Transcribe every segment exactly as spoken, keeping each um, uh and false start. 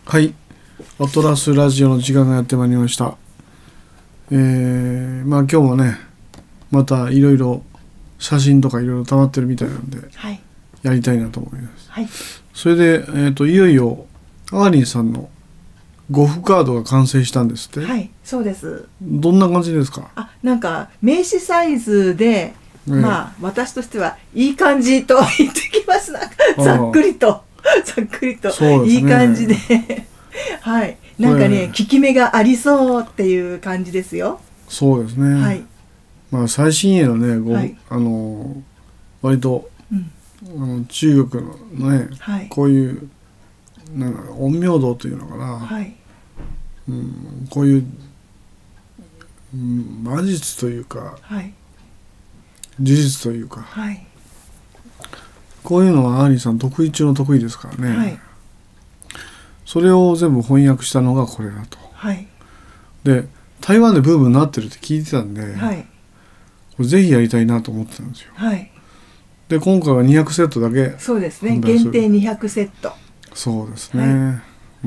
はい、アトラスラジオの時間がやってまいりました。えー、まあ今日もね、またいろいろ写真とかいろいろ溜まってるみたいなんで、はい、やりたいなと思います。はい、それで、えーと、いよいよアーリンさんのゴフカードが完成したんですって。 はい、そうです。 どんな感じですか？ あ、なんか名刺サイズで、えー、まあ私としてはいい感じと言ってきます。なんかざっくりとざっくりと、ね、いい感じではい、なんかね、効き目がありそうっていう感じですよ。 そうですね。はい。まあ最新鋭のね、ご、はい、あの割と、うん、あの中国のね、はい、こういうなんか陰陽道というのかな、はい、うん、こういう、うん、魔術というか、はい、呪術というか、はい、こういうのはアーリーさん得意中の得意ですからね。はい、それを全部翻訳したのがこれだと。はい、で台湾でブームになってるって聞いてたんで、はい、これぜひやりたいなと思ってたんですよ。はい、で今回はにひゃくセットだけ。 そうですね、限定にひゃくセット。 そうですね、はい、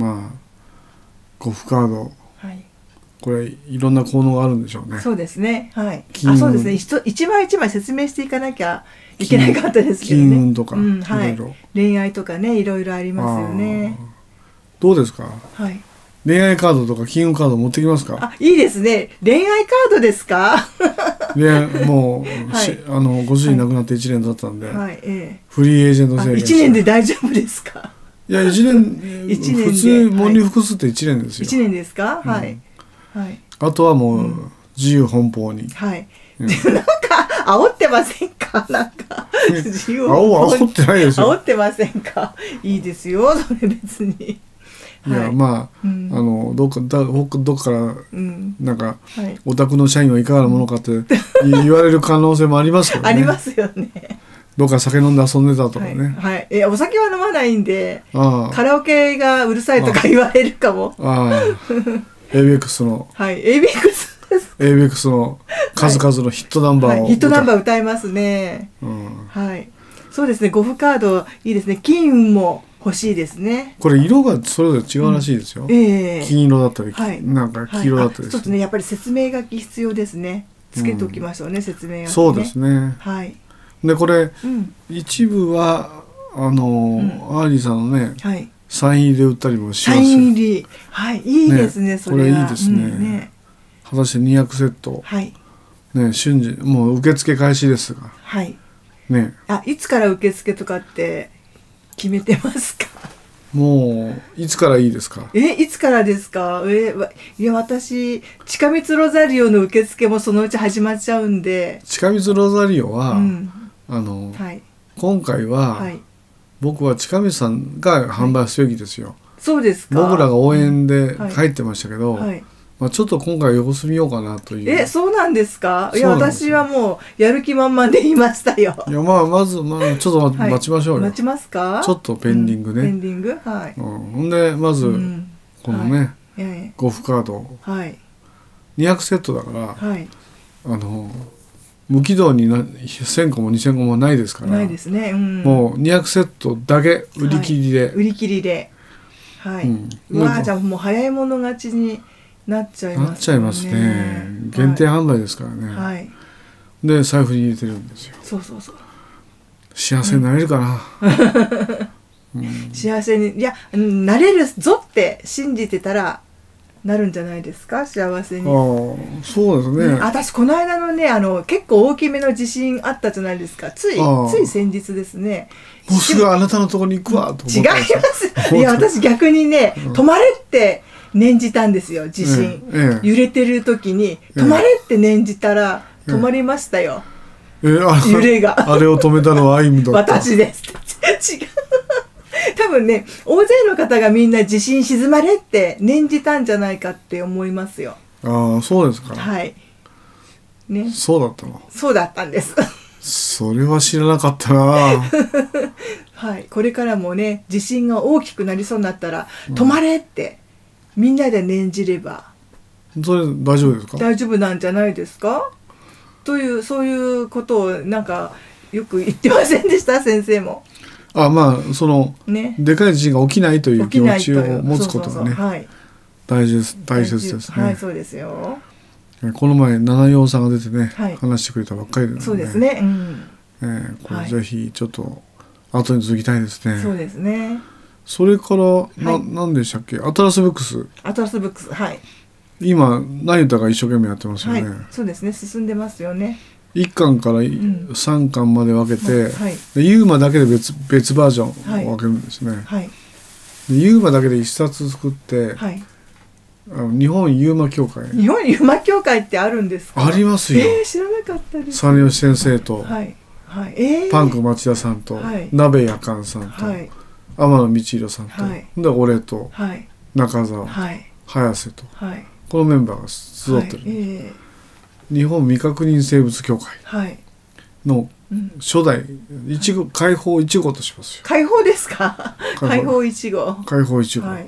まあゴフカード、はい、これいろんな効能があるんでしょうね。 そうですね、はい、あ、そうですね、一枚一枚説明していかなきゃいけなかったですけどね。 金運とか、うん、はい、いろいろ恋愛とかね、いろいろありますよね。 どうですか？はい、恋愛カードとか金運カード持ってきますか？ あ、いいですね。恋愛カードですか？ でもう、はい、あのご主人亡くなっていちねん経ったんで、はい、ええ、フリーエージェント制限いちねんで大丈夫ですか？ いやいちねん普通文理複数っていちねんですよ。 いちねんですか？はい、 うん、はい、あとはもう、うん、自由奔放に、はい、 うん、なんか煽ってませんか？なんか自由奔放に煽ってないですよ。 煽ってませんか？いいですよ、それ別に。 いや、はい、まあ、うん、あのどっかだどっから、うん、なんか、はい、お宅の社員はいかがなものかって言われる可能性もありますけどね。 ありますよね。 どっか酒飲んで遊んでたとかね。 はい、はい、えお酒は飲まないんで、あカラオケがうるさいとか言われるかも。ああエーベックスのはい、エーベックスです。 エーベックスの数々のヒットナンバーを、はい、 ヒットナンバー歌いますね。うん、はい、そうですね。ゴフカードいいですね。金運も欲しいですね。 これ色がそれぞれ違うらしいですよ。うん、えー、金色だったり、はい、なんか黄色だったり、 はい、そうですね。やっぱり説明書き必要ですね。つけておきましょうね、うん、説明書き、ね。 そうですね。はい。でこれ、うん、一部はあの、うん、アーリーさんのね、はい、サイン入りで売ったりもしますよ。 サイン入り、はい、いいですね。ね、それはこれいいですね。うん、ね、果たしてにひゃくセット、はい、ね、瞬時もう受付開始ですが、はい、 ね、あ、いつから受付とかって決めてますか？ もういつからいいですか？ え、いつからですか？え、いや私近道ロザリオの受付もそのうち始まっちゃうんで。 近道ロザリオは、うん、あの、はい、今回は、はい、僕は近道さんが販売すべきですよ。はい、そうですか。僕らが応援で帰ってましたけど、はいはい、まあ、ちょっと今回様子見ようかなという。 え、そうなんですか？いや私はもうやる気満々で言いましたよ。 いや、まあまず、まあ、ちょっと待ちましょうよ。 待ちますか？ ちょっとペンディングね。 うん、ペンディング、はい。 うん、ほんでまず、うん、このね、はい、ゴフカード、はい、にひゃくセットだから、はい、あの無軌道になせんこもにせんこもないですから。 ないですね。うん、 もうにひゃくセットだけ売り切りで。はい、 売り切りで。はい。うん、うわ、じゃあもう早い者勝ちになっちゃいますね。 なっちゃいますね。限定販売ですからね。はい。で財布に入れてるんですよ。 そうそうそう。 幸せになれるかな。 うん、幸せに、いや、なれるぞって信じてたらなるんじゃないですか、幸せに。ああ、そうですね。うん、 私この間のね、あの結構大きめの地震あったじゃないですか。ついつい先日ですね。 もうすぐあなたのところに行くわと思って。 違います。いや私逆にね、うん、止まれって念じたんですよ。地震、ええ、揺れてる時に止まれって念じたら、ええ、止まりましたよ。ええ、あ揺れが。 あれを止めたのはアイムだった。 私です。違う。多分ね、大勢の方がみんな地震静まれって念じたんじゃないかって思いますよ。 ああ、そうですか。 はい。ね。 そうだったの。 そうだったんです。 それは知らなかったな。 はい。これからもね、地震が大きくなりそうになったら、うん、止まれってみんなで念じれば。 それ大丈夫ですか？ 大丈夫なんじゃないですか？というそういうことをなんかよく言ってませんでした先生も。 あ、まあその、 ね、 でかい地震が起きないという気持ちを持つことがね、大事です、大切ですね。 はい、そうですよ。 この前七葉さんが出てね、 はい、 話してくれたばっかりで、ね、 そうですね。うん、 えー、これぜひちょっと後に続きたいですね。 そうですね。 それから、 はな、 い、 なんでしたっけ、アトラスブックス。 アトラスブックス、はい。 今何歌が一生懸命やってますよね。 はい、そうですね、進んでますよね。 いっかんからさんかんまで分けて、うん、はい、でユーマだけで 別, 別バージョンを分けるんですね。はい、でユーマだけでいっさつ作って、はい、あの日本ユーマ協会。 日本ユーマ協会ってあるんですか？ ありますよ。 えー、知らなかったです。 実吉先生と、 はいはい、えー、 パンク町田さんと、はい、鍋やかんさんと、はい、天野道弘さんと、はい、で俺と、はい、中澤、はい、早瀬と、はい、このメンバーが集ってる、はい、えー日本未確認生物協会の初代いちご、解放いち号としますよ。 解放ですか？解放いち号。 解放いち号。はい、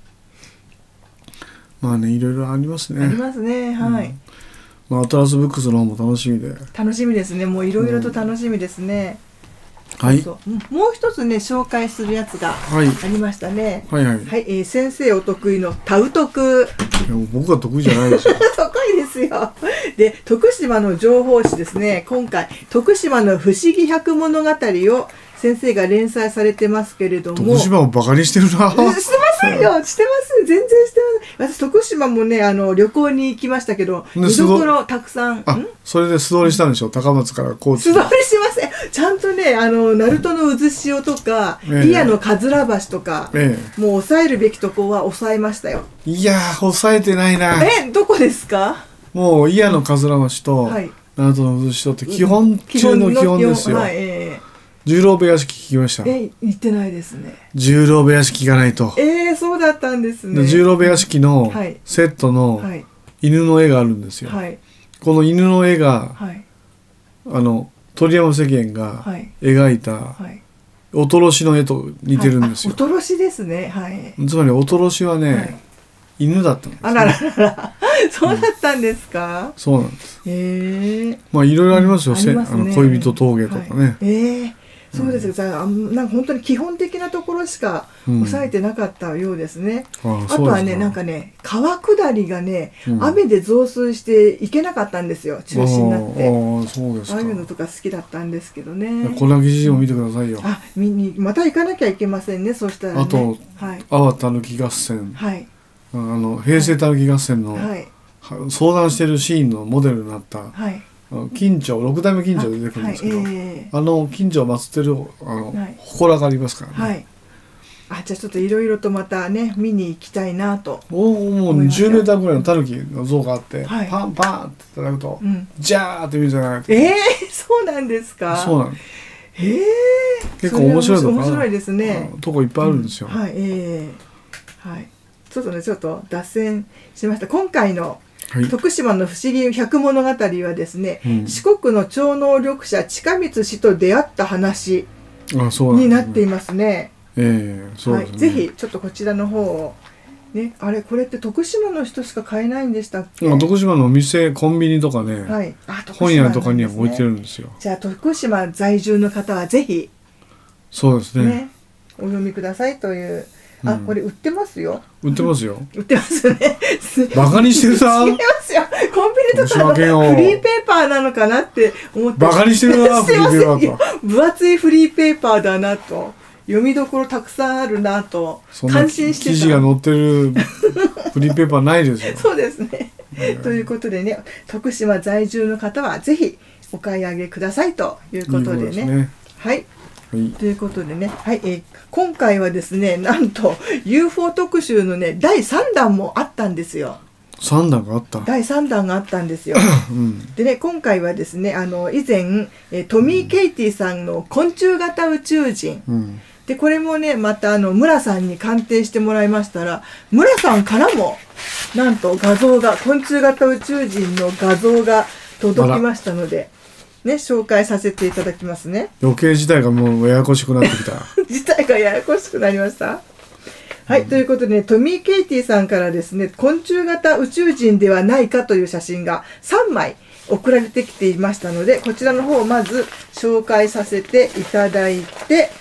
まあね、いろいろありますね。 ありますね。はい。うん、 まあ、アトラスブックスの方も楽しみで。 楽しみですね。もういろいろと楽しみですね。 はい、 そうそうもう一つね紹介するやつがありましたね。 はいはいはい、 はい、えー、先生お得意のタウトク。 いや僕は得意じゃないですよ。 得意ですよ。で徳島の情報誌ですね、今回徳島の不思議百物語を先生が連載されてますけれども、 徳島をバカにしてるな。してませんよ、してます全然してます。私徳島もねあの旅行に行きましたけど、見どころたくさん。 あ、それで素通りしたんでしょ、高松から高知。 素通りしません。ちゃんとねあの鳴門の渦潮とか、えー、祖谷の桂橋とか、えー、もう抑えるべきとこは抑えましたよ。 いやー抑えてないな。 え、どこですか？ もう祖谷の桂橋と鳴門の渦潮って基本中の基本ですよ。はい、えー十郎部屋敷聞きました。 え、行ってないですね。 十郎部屋敷行かないと。 えー、そうだったんですね。 十郎部屋敷のセットの犬の絵があるんですよ。はい、この犬の絵が、はい、あの鳥山世間が描いたおとろしの絵と似てるんですよ。 はい、おとろしですね。はい。 つまりおとろしはね、はい、犬だったんです、ね。 あらららら、そうだったんですか。 うん、そうなんです。 へえ。 まあいろいろありますよ。うん、ありますね、あの恋人峠とかね。はい、 ええー。そうですよ、うん、なんか本当に基本的なところしか抑えてなかったようですね。うん、あ, あとはねなんかね川下りがね、うん、雨で増水して行けなかったんですよ、中止になって。あ, あ, そうですか。ああいうのとか好きだったんですけどね。 小田記事を見てくださいよ。 あ、見にまた行かなきゃいけませんね。そしたらね。 あと、はい、阿波たぬき合戦、はい、あの平成たぬき合戦の、はい、相談してるシーンのモデルになった、はい、金城六代目金城で出てくるんですけど、あ,、はいえー、あの金城を祀ってるあの、はい、祠がありますからね。はい、 あ、じゃあちょっといろいろとまたね見に行きたいなと。 おもうじゅうメーターぐらいのタヌキの像があって、はい、パンパンって叩くと、うん、ジャーって見るじゃないですか。 えー、そうなんですか。 そうなんです。 えー、 結構面白いとこ面白いですね。 とこいっぱいあるんですよ。 うん、はい、えー、はい。ちょっとねちょっと脱線しました。今回のはい、徳島の不思議百物語はですね、うん、四国の超能力者近光氏と出会った話になっていますね。ぜひちょっとこちらの方をね、あれこれって徳島の人しか買えないんでしたっけ？ まあ、徳島のお店コンビニとかね、はい、あ本屋とかには置いてるんですよ。 じゃあ徳島在住の方はぜひそうですね、 ねお読みくださいという。あ、これ売ってますよ。 売ってますよ。 売ってますね。 バカにしてるな。 違いますよ。コンビニとかのフリーペーパーなのかなって思って。 バカにしてるな。フリーペーパーと。 分厚いフリーペーパーだなと。読みどころたくさんあるなと。感心してた。 記事が載ってるフリーペーパーないですよ。 そうですね。ということでね、徳島在住の方はぜひお買い上げくださいということでね。はい。はい、ということでね、はいえー、今回はですねなんと ユーフォー 特集のねだいさんだんもあったんですよ。 さんだんがあっただいさんだんがあったんですよ。うん、でね今回はですねあの以前、えー、トミー・ケイティさんの昆虫型宇宙人、うん、でこれもねまたあの村さんに鑑定してもらいましたら、村さんからもなんと画像が昆虫型宇宙人の画像が届きましたのでね、紹介させていただきますね。 余計事態がもうややこしくなってきた。 事態がややこしくなりました。はい、うん、ということで、ね、トミー・ケイティさんからですね、昆虫型宇宙人ではないかという写真がさんまい送られてきていましたので、こちらの方をまず紹介させていただいて、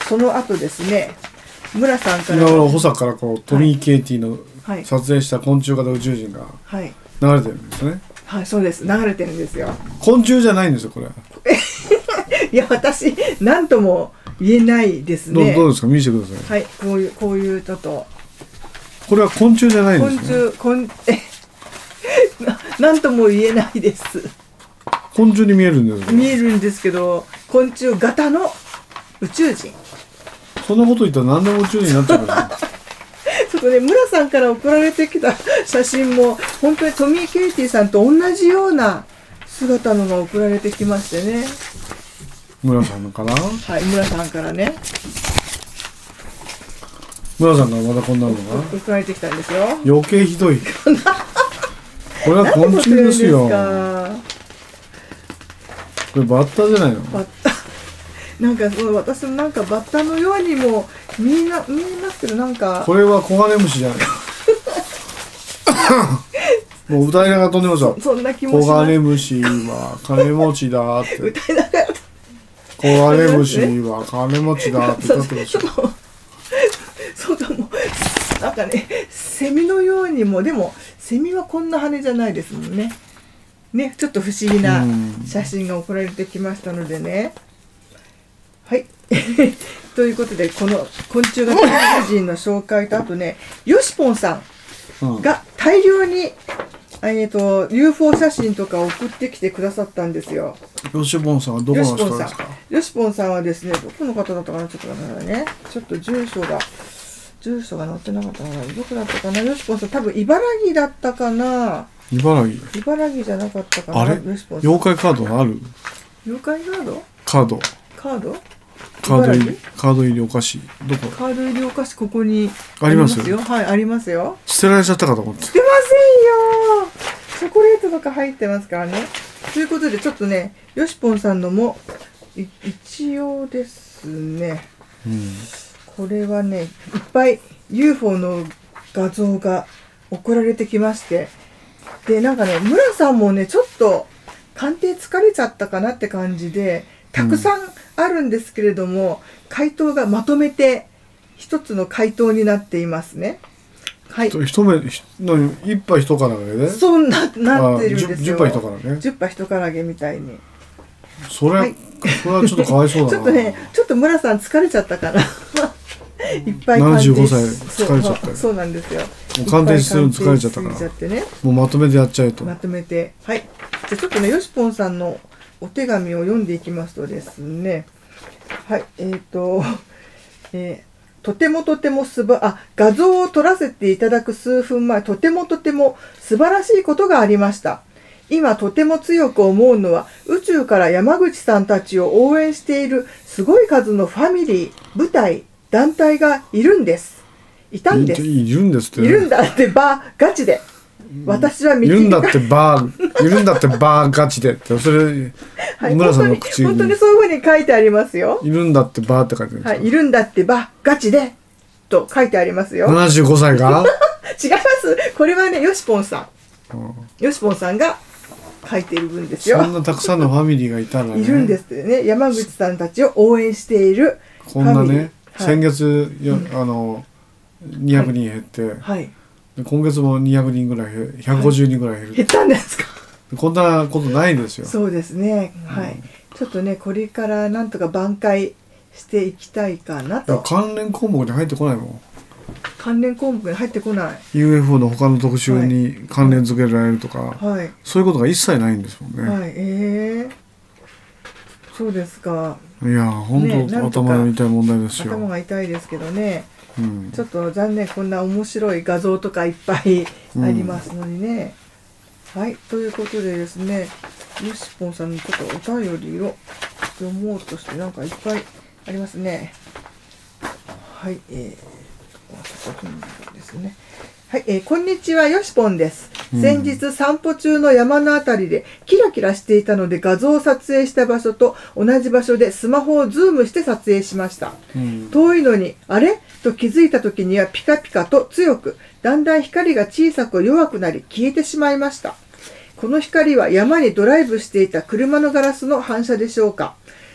その後ですね、村さんから今頃補佐からこうトミー・ケイティの撮影した昆虫型宇宙人が流れてるんですね。 はい、はい、そうです。流れてるんですよ。 昆虫じゃないんですよこれ。 いや私何とも言えないですね。 どう、どうですか、見せてください。はい、こういうこういうちょっと。 これは昆虫じゃないんですね。 昆虫、昆え何とも言えないです。 昆虫に見えるんです。 見えるんですけど、昆虫型の宇宙人。 そんなこと言ったら何でも宇宙人になっちゃうから。 ちょっとね、村さんから送られてきた写真も本当にトミー・ケイティさんと同じような姿のが送られてきましてね。 村さんのかな。 はい、村さんからね。 村さんからまたこんなのが送られてきたんですよ。 余計ひどい。これは昆虫ですよ。これバッタじゃないの。 バッタなんかその私もなんかバッタのようにも見えな見えますけど、なんかこれはコガネムシじゃない。もう歌いながら飛んでますよ。 そんな気もします。 コガネムシは金持ちだって。 歌いながら。 コガネムシは金持ちだって歌ってますよ。 そうかも。なんかね、セミのようにも、でもセミはこんな羽じゃないですもんね。ね、ちょっと不思議な写真が送られてきましたのでね。はい。ということで、この昆虫型宇宙人の紹介と、あとね、よしぽんさんが大量に、えーと、ユーフォー 写真とか送ってきてくださったんですよ。 よしぽんさんはどこの人ですか？ よしぽんさんはですね、どこの方だったかな、ちょっと待ってくださいね。ちょっと住所が、住所が載ってなかったかな。どこだったかな。よしぽんさん、多分茨城だったかな。 茨城。 茨城じゃなかったかな。 あれ？妖怪カードある？ 妖怪カード？ カード。 カード？ カード入り、カード入りお菓子。どこ？ カード入りお菓子、ここにありますよ。 はい、ありますよ。 捨てられちゃったかと思って。 捨てませんよ。チョコレートとか入ってますからね。ということで、ちょっとね、よしぽんさんのも一応ですね、うん、これはね、いっぱい ユーフォー の画像が送られてきまして、で、なんかね、村さんもね、ちょっと鑑定疲れちゃったかなって感じで、たくさんあるんですけれども、うん、回答がまとめて一つの回答になっていますね。はい。 一目一杯一からげで。 そうななってるんですよ。 十杯一からげ。 十杯一からげみたいに。 それ、はい、それはちょっとかわいそうだな。 ちょっとね、ちょっと村さん疲れちゃったかな。いっぱいななじゅうごさい疲れちゃったよ。 そうなんですよ。 鑑定するの疲れちゃったから。 ね、 もうまとめてやっちゃえと。 まとめて、はい。じゃちょっとね、よしぽんさんのお手紙を読んでいきますとですね。はい、えっ、ー、と、えー。とてもとてもすば、あ、画像を撮らせていただく数分前、とてもとても素晴らしいことがありました。今とても強く思うのは、宇宙から山口さんたちを応援しているすごい数のファミリー、部隊、団体がいるんです。いたんです。 いるんですって、 ね。いるんだってば、ガチで。私は見ているんだってば、いるんだってば、ガチでって。それ、はい、村さんの口に。 本当にそういうふうに書いてありますよ。 いるんだってばって書いてあるんですか。 はい、いるんだってば、ガチでと書いてありますよ。 ななじゅうごさいが違います。これはね、よしぽんさん。うん、よしぽんさんが書いている分ですよ。 そんなたくさんのファミリーがいたらね。 いるんですってね。山口さんたちを応援しているファミリー。 こんなね、はい、先月よ、うん、あの、にひゃくにん減って、はいはい、今月もにひゃくにんぐらい、ひゃくごじゅうにんぐらい減る、はい、 減ったんですか。 こんなことないですよ。 そうですね。はい。うん、ちょっとね、これからなんとか挽回していきたいかなと。 関連項目に入ってこないもん。 関連項目に入ってこない。 ユーエフオー の他の特集に関連付けられるとか、はい、そういうことが一切ないんですもんね。 はい。ええー。そうですか。 いや、本当、ね、頭の痛い問題ですよ。 頭が痛いですけどね。うん、ちょっと残念、こんな面白い画像とかいっぱいありますのにね。うん、はい、ということでですね、よしぽんさんのちょっとお便りを読もうとして、なんかいっぱいありますね。はい、えー、ですね。はい、えー、こんにちは、よしぽんです。うん、先日散歩中の山のあたりでキラキラしていたので画像を撮影した場所と同じ場所でスマホをズームして撮影しました。うん、遠いのに、あれと気づいた時にはピカピカと強く、だんだん光が小さく弱くなり消えてしまいました。この光は山にドライブしていた車のガラスの反射でしょうか。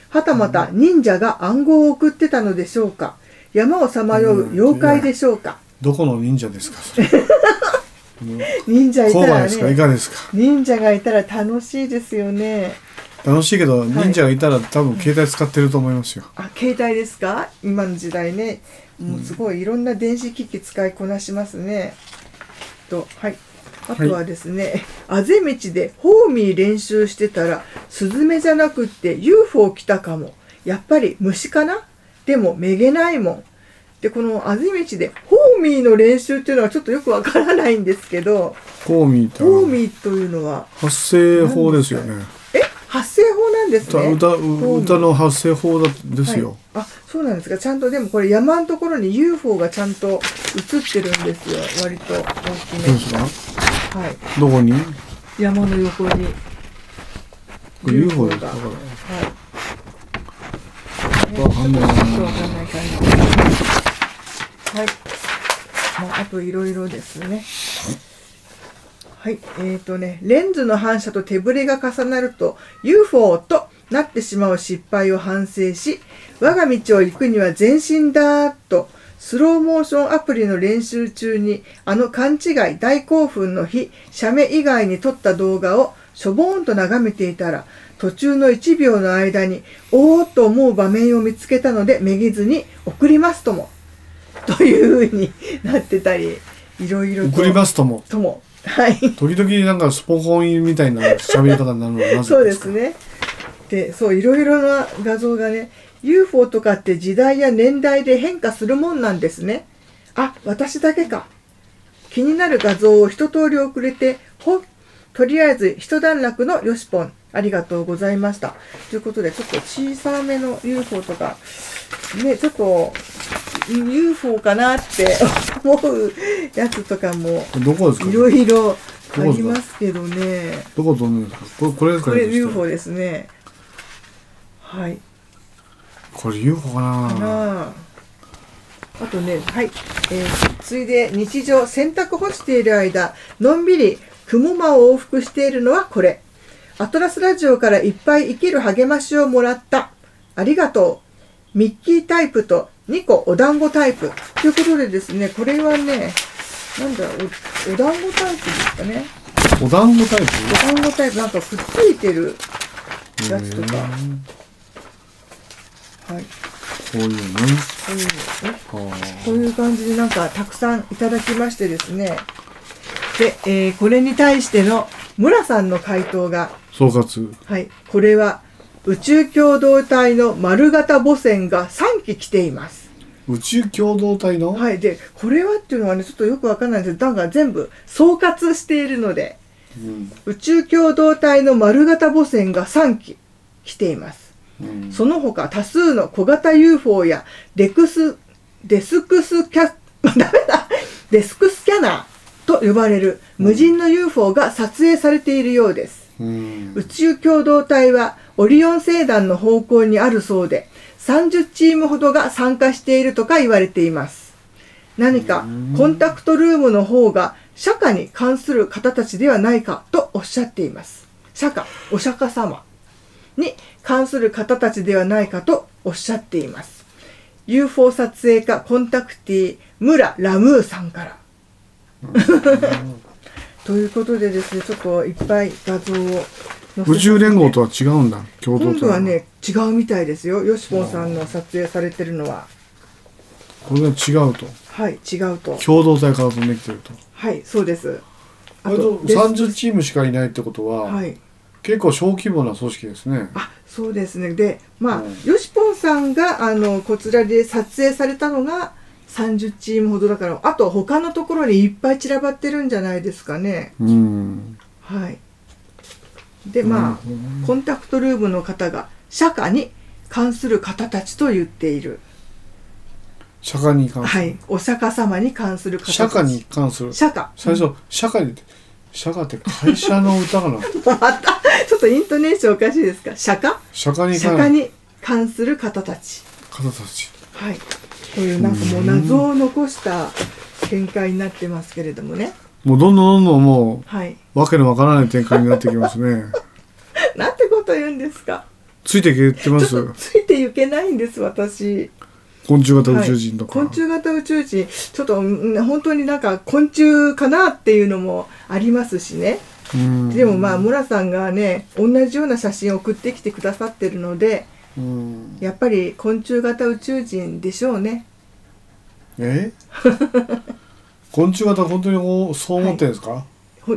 はたまた忍者が暗号を送ってたのでしょうか。山をさまよう妖怪でしょうか。 どこの忍者ですかそれ。 忍者いたらね、 いかがですか。 忍者がいたら楽しいですよね。 楽しいけど、忍者がいたら多分携帯使ってると思いますよ。 あ、携帯ですか。今の時代ね、もうすごいいろんな電子機器使いこなしますね。と、はい。あとはですね、はい、あぜ道でホーミー練習してたらスズメじゃなくって ユーフォー 来たかも。やっぱり虫かな。でもめげないもん。で、このあぜ道でホーミーの練習っていうのはちょっとよくわからないんですけど、 ホーミーってホーミーというのは発声法ですよね。 え、発声法なんですね。 歌、歌の発声法だですよ、 はい、あ、そうなんですか。ちゃんとでもこれ山のところに ユーフォー がちゃんと映ってるんですよ。割と大きめ。 そうですか。 はい。 どこに？ 山の横にユーフォー ですか。はい。わかんない。わかんない感じ。 はい。まあ、あといろいろですね。はい。えっとね、レンズの反射と手ぶれが重なると ユーフォー となってしまう失敗を反省し、我が道を行くには前進だーと、スローモーションアプリの練習中にあの勘違い大興奮の日、写メ以外に撮った動画をしょぼーんと眺めていたら、途中のいちびょうの間におーっと思う場面を見つけたのでめげずに送りますともというふうになってたり、いろいろと送りますともとも、はい、 時々なんかスポコンみたいな喋り方になるのはなぜですか。 そうですね。で、そういろいろな画像がね、ユーフォー とかって時代や年代で変化するもんなんですね。あ、私だけか。気になる画像を一通り送れて、ほとりあえず一段落のよしぽん、ありがとうございました。ということで、ちょっと小さめの ユーフォー とか、ね、ちょっと ユーフォー かなって思うやつとかも、 どこですか、 いろいろありますけどね。 どこ飛んでるんですか。これ、これですか。 これ ユーフォー ですね。はい。 これ ユーフォー かな。 かなあとね、はい、えー、ついで日常洗濯干している間、のんびり雲間を往復しているのはこれ。アトラスラジオからいっぱい生きる励ましをもらった。ありがとう。ミッキータイプとにこお団子タイプ。ということでですね、これはね、なんだ、お、お団子タイプですかね。 お団子タイプ？ お団子タイプ、なんかくっついてるやつとか。はい。 こういうね。 こういうのね。こういう感じでなんかたくさんいただきましてですね。で、えー、これに対しての村さんの回答が。 総括。 はい。これは宇宙共同体の丸型母船がさんき来ています。 宇宙共同体の？ はい。で、これはっていうのはね、ちょっとよくわかんないんですけど、なんか全部総括しているので、うん、宇宙共同体の丸型母船がさんき来ています。うん、その他多数の小型 ユーフォー やデクスデスクスキャダメだデスクスキャナーと呼ばれる無人の ユーフォー が撮影されているようです。うん、宇宙共同体はオリオン星団の方向にあるそうで、さんじゅうチームほどが参加しているとか言われています。何かコンタクトルームの方が釈迦に関する方たちではないかとおっしゃっています。釈迦、お釈迦様に関する方たちではないかとおっしゃっています。ユーフォー 撮影家コンタクティ村ラムーさんから。ということでですね、ちょっといっぱい画像を載せて、ね、 宇宙連合とは違うんだ。共同体。 今度はね、違うみたいですよ。よしぽんさんの撮影されてるのは。 これが違うと。 はい、違うと。 共同体から飛んできてると。 はい、そうです。 あとさんじゅうチームしかいないってことは、はい、結構小規模な組織ですね。 あ、そうですね。で、まあ、うん、よしぽんさんがあのこちらで撮影されたのがさんじゅうチームほどだから、あと他のところにいっぱい散らばってるんじゃないですかね。うん、はい。で、まあ、うん、コンタクトルームの方が釈迦に関する方たちと言っている。 釈迦に関する。 はい、お釈迦様に関する方たち。 釈迦に関する。 釈迦。 最初、釈迦に。釈迦って会社の歌かな。 またちょっとイントネーションおかしいですか。釈迦。 釈迦に釈迦に関する方たち。 方たち。 はい。こういうなんかもう謎を残した展開になってますけれどもね。 もうどんどんどんどんもう、 はい、 わけのわからない展開になってきますね。 なんてこと言うんですか。 ついていけてます？ ちょっとついていけないんです私。 昆虫型宇宙人とか、 はい、昆虫型宇宙人ちょっと本当になんか昆虫かなっていうのもありますしね。うんでもまあ村さんがね同じような写真を送ってきてくださってるので、うんやっぱり昆虫型宇宙人でしょうね。 え昆虫型本当にそう思ってるんですか？はい、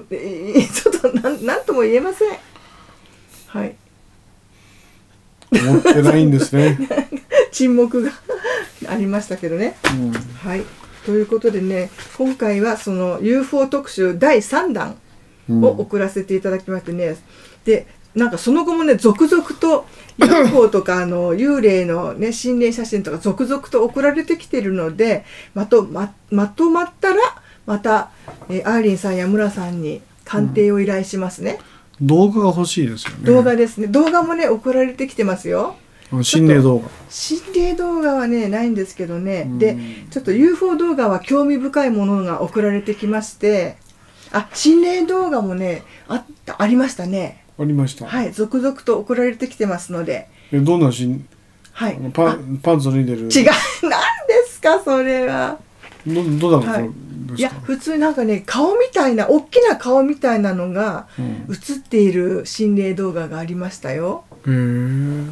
えー、ちょっとなんなんとも言えません。はい。 思ってないんですね。 沈黙がありましたけどね。うん、はい。ということでね、今回はその ユーフォー 特集だいさんだんを送らせていただきましてね。うん、で、なんかその後もね、続々と ユーフォー とかあの幽霊のね心霊写真とか続々と送られてきてるので、まとままとまったらまた、えー、アーリンさんや村さんに鑑定を依頼しますね。 うん、動画が欲しいですよね。 動画ですね。動画もね送られてきてますよ。 心霊動画。 心霊動画はねないんですけどね。で、ちょっと ユーフォー 動画は興味深いものが送られてきまして、あ、心霊動画もねあったありましたね。 ありました。 はい、続々と送られてきてますので。 え、どんなシーン？はい。パンパンツ脱いでる。 違う、なんですかそれは。 どどうなの？はい、 いや普通なんかね顔みたいな大きな顔みたいなのが映っている心霊動画がありましたよ。うん、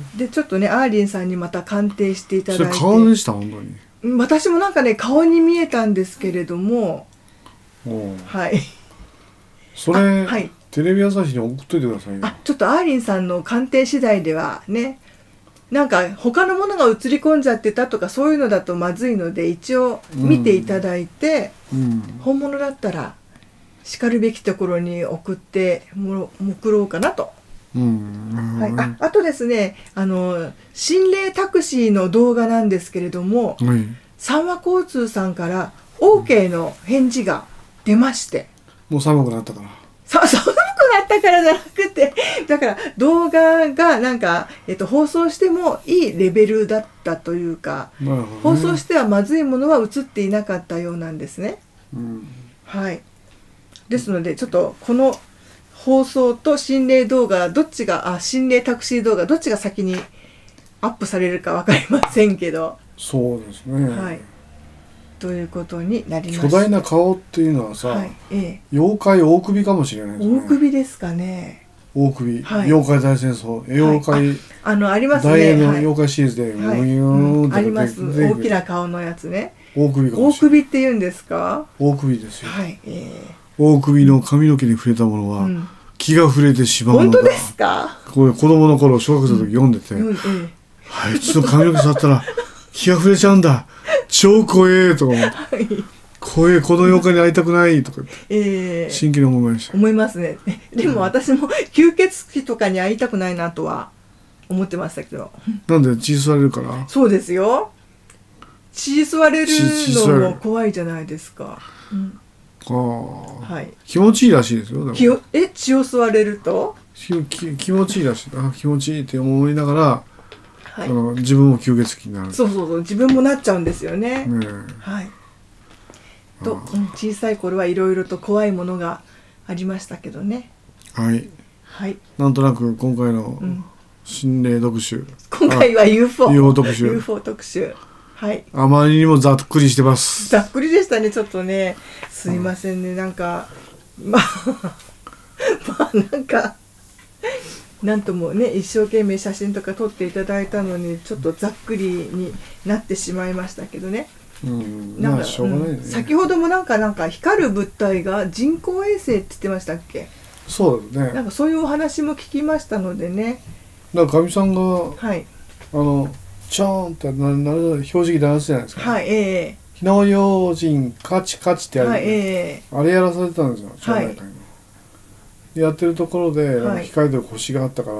でちょっとねアーリンさんにまた鑑定していただいて。 それ顔でした本当に。私もなんかね顔に見えたんですけれども。はい。 それ、はい、テレビ朝日に送っといてくださいよ。 あ、ちょっとアーリンさんの鑑定次第ではね。なんか他のものが映り込んじゃってたとかそういうのだとまずいので一応見ていただいて、うんうん、本物だったらしかるべきところに送っても送ろうかなと。うんはい、あ, あとですねあの心霊タクシーの動画なんですけれども、はい、三和交通さんから オーケー の返事が出まして、 もう寒くなったからさ寒くなったからじゃなくてだから動画がなんか、えっと、放送してもいいレベルだったというか、ね、放送してはまずいものは映っていなかったようなんですね、うん、はいですのでちょっとこの放送と心霊動画どっちがあ心霊タクシー動画どっちが先にアップされるか分かりませんけどそうですねはいということになりました。 巨大な顔っていうのはさ、はいええ、妖怪大首かもしれないですね。 大首ですかね。 大首、はい、妖怪大戦争、妖怪、はい、 あ, あのありますね。 大英の妖怪シリーズで、はい、 うん、あります。大きな顔のやつね。 大首かもしれない。 大首って言うんですか。 大首ですよ。 はいえー、 大首の髪の毛に触れたものは、うん、気が触れてしまうのだ。 本当ですか。 これ子供の頃小学生の時読んでて、うんうんえー、あいつの髪の毛触ったら気が触れちゃうんだ。超怖えとか思って、はい、怖えこの妖怪に会いたくないとか言って、えー、真剣に思いました。 思いますね。でも私も吸血鬼とかに会いたくないなとは思ってましたけど。 なんで血吸われるから。 そうですよ。血吸われるのも怖いじゃないですか。うん、 ああ、はい、気持ちいいらしいですよ。でもえ血を吸われると気, 気, 気持ちいいらしい。あ気持ちいいって思いながらはい、あの自分も吸血鬼になる。 そうそうそう自分もなっちゃうんですよね。ねはいと、うん、小さい頃はいろいろと怖いものがありましたけどね。 はい、はい、なんとなく今回の心霊特集、うん、 今回は ユーフォー, ユーフォー 特集ユーフォー 特集はい、 あまりにもざっくりしてます。 ざっくりでしたねちょっとねすいませんね、うん、なんかまあまあなんかなんともね一生懸命写真とか撮っていただいたのにちょっとざっくりになってしまいましたけどね。 うんなんか、まあしょうがないね、うん、 先ほどもなんかなんか光る物体が人工衛星って言ってましたっけ。 そうですね。 なんかそういうお話も聞きましたのでね。 だからかみさんが、はい、あのチャーンってななる表示器鳴らすじゃないですか。 はいええー。火の用心カチカチってやる、 はいえー、 あれやらされてたんですよ町内会の。やってるところで、はい、光る星があったから、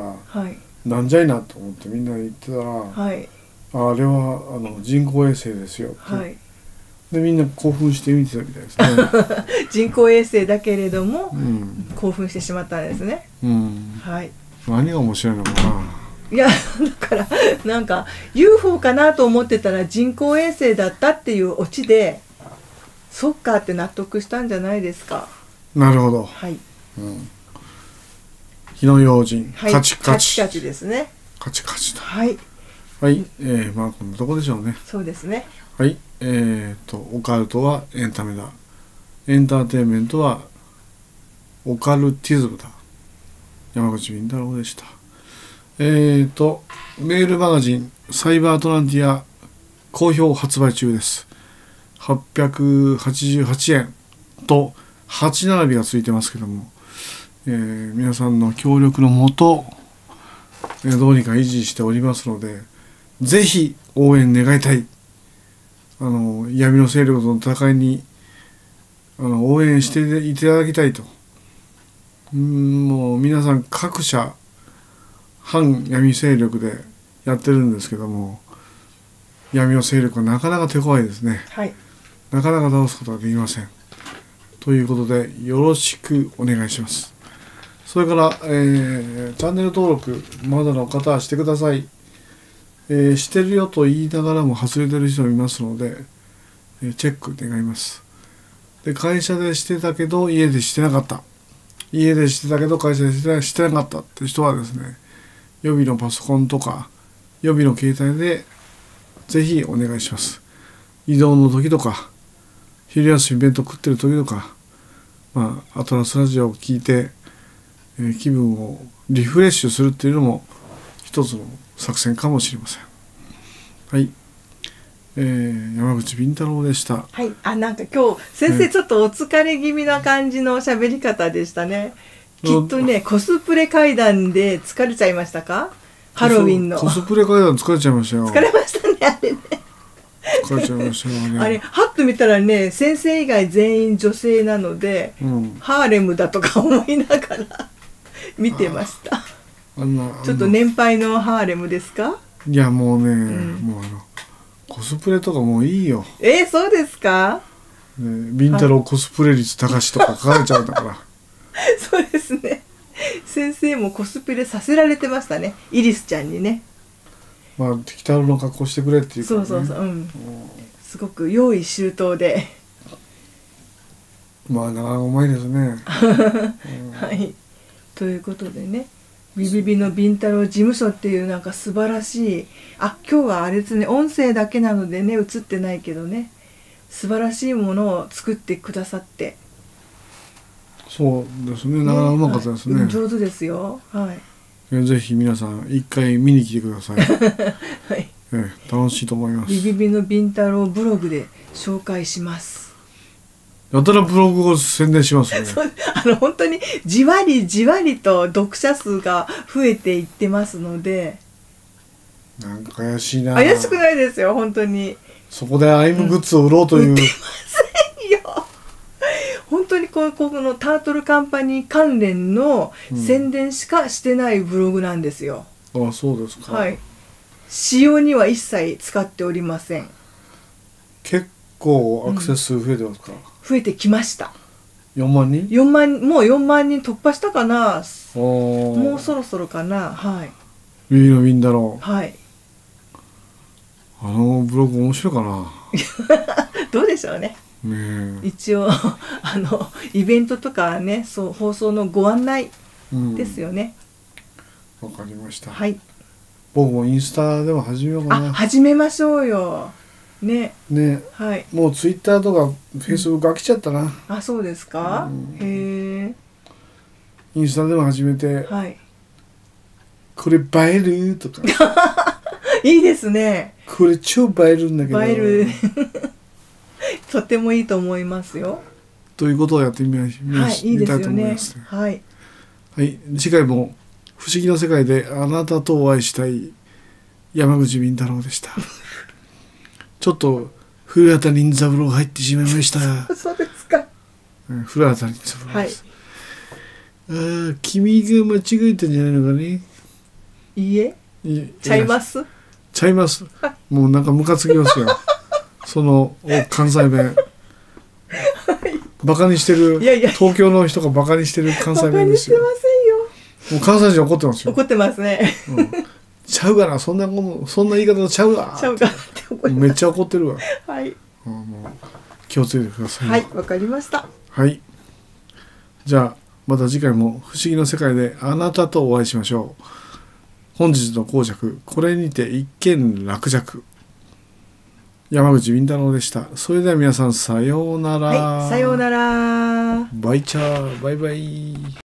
はい、なんじゃいなと思ってみんな言ってたら、はい、あ, あれはあの人工衛星ですよって、はい、でみんな興奮して見てたみたいですね人工衛星だけれども、うん、興奮してしまったんですね、うんはい、 何が面白いのかな。 いやだからなんか ユーフォー かなと思ってたら人工衛星だったっていうオチでそっかって納得したんじゃないですか。 なるほど、 はい、 うん火の用心、はい、カチカチカチカチですね。 カチカチと。 はい。 はい、えー、まあこんなとこでしょうね。 そうですね。 はい、えーと、オカルトはエンタメだ。エンターテインメントはオカルティズムだ。山口敏太郎でした。えーと、メールマガジンサイバーアトランティア好評発売中です。はっぴゃくはちじゅうはちえんとはち並びがついてますけども、えー、皆さんの協力のもと、えー、どうにか維持しておりますので、ぜひ応援願いたい。あの闇の勢力との戦いにあの応援していただきたいと。うんもう皆さん各社反闇勢力でやってるんですけども、闇の勢力はなかなか手強いですね。 はい、 なかなか倒すことができません。ということでよろしくお願いします。それから、えー、チャンネル登録まだの方はしてください。えー、してるよと言いながらも外れてる人もいますので、えー、チェック願います。で、会社でしてたけど家でしてなかった、家でしてたけど会社でしてしてなかったって人はですね、予備のパソコンとか予備の携帯でぜひお願いします。移動の時とか昼休み弁当食ってる時とか、まあ、アトラスラジオを聞いて、えー、気分をリフレッシュするっていうのも一つの作戦かもしれません。はい、えー、山口敏太郎でした。 はい、あ、なんか今日先生ちょっとお疲れ気味な感じの喋り方でしたね。きっとね、コスプレ会談で疲れちゃいましたか？ハロウィンのコスプレ会談疲れちゃいましたよ。 疲れましたね、あれね。 疲れちゃいましたよね。 あれはっと見たらね、先生以外全員女性なので、うん、ハーレムだとか思いながら見てました。あんなあんなちょっと年配のハーレムですか？ いやもうね、うん、もうあのコスプレとかもういいよ。 えー、そうですか？ ね、ビンタロウコスプレ率高しとか書かれちゃうんだから。 そうですね。先生もコスプレさせられてましたね、イリスちゃんにね。 まあ適当の格好してくれっていうか、ね、 そうそうそう、うん、すごく用意周到で。 まあなかなかうまいですね。うん、 はい。ということでね、ビビビのビンタロウ事務所っていうなんか素晴らしい、あ、今日はあれですね、音声だけなのでね映ってないけどね、素晴らしいものを作ってくださって。 そうですね、なかなかうまかったですね。ね、 はい、上手ですよ。はい。 ぜひ皆さん一回見に来てください。はい。ええ、楽しいと思います。 ビビビのビンタロウブログで紹介します。 やたらブログを宣伝しますね。 そうあの本当にじわりじわりと読者数が増えていってますので。 なんか怪しいな。 怪しくないですよ、本当に。 そこでアイムグッズを売ろうという。 うん、売ってませんよ。本当にこのこのタートルカンパニー関連の宣伝しかしてないブログなんですよ。 うん、あ、そうですか。 はい。使用には一切使っておりません。 結構アクセス数増えてますか？うん、 増えてきました。 よんまんにん？ よんまん、もうよんまんにん突破したかな。もうそろそろかな。はい。 ビビのビンタロウ。 はい。 あのブログ面白いかな。 どうでしょうね。ね、一応あのイベントとかね、そう放送のご案内ですよね。 わ、うん、かりました。 はい。 僕もインスタでも始めようかな。 あ、始めましょうよ。ね。 ね。 はい。 もうツイッターとかフェイスブック飽きちゃったな。 うん、あ、そうですか。うん、へえ。 インスタでも始めて。 はい。 これ映えるとか。 いいですね。 これ超映えるんだけど。 映える。とてもいいと思いますよ。 ということをやってみまし、 はい、いいですよね。 見たいと思いますね。 はい。 はい、次回も不思議な世界であなたとお会いしたい山口敏太郎でした。ちょっと古畑任三郎入ってしまいました。 そうですか。 古畑任三郎です。はい、ああ、君が間違えたんじゃないのかね。 いいえ。ちゃいます。 ちゃいます。もうなんかムカつきますよ。その関西弁。バカにしてる。いやいや、東京の人がバカにしてる関西弁ですよ。バカにしてませんよ。もう関西人怒ってますよ。 怒ってますね。 うん、ちゃうがな、そんなこと、そんな言い方ちゃうわ。 ちゃうがって怒ります。 めっちゃ怒ってるわ。 はい。 もう気をつけてください。 はい、わかりました。 はい。じゃあまた次回も不思議な世界であなたとお会いしましょう。 本日の講釈これにて一件落着。山口敏太郎でした。それでは皆さんさようなら。 はい、さようなら。 バイチャーバイバイ。